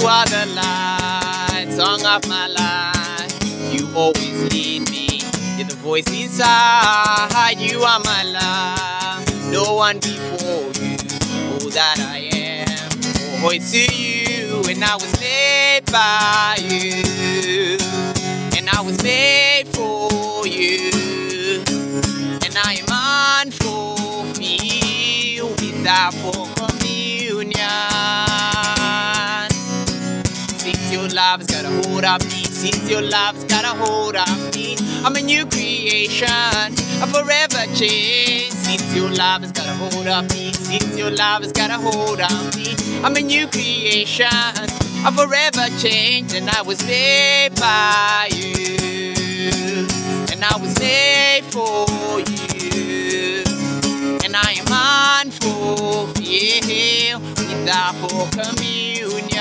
are the light, song of my life. You always lead me. You're the voice inside. You are my love. No one before you. All that I am. Oh, it's to you. And I was made by you. And I was made for you. And I am unfulfilled without full communion. Since your love has got a hold of me, since your love has got a hold of me, I'm a new creation, a forever change. Since your love has got a hold of me, since your love has got a hold of me, I'm a new creation, a forever change. And I was made by you, and I was made for you, and I am unfulfilled without full communion.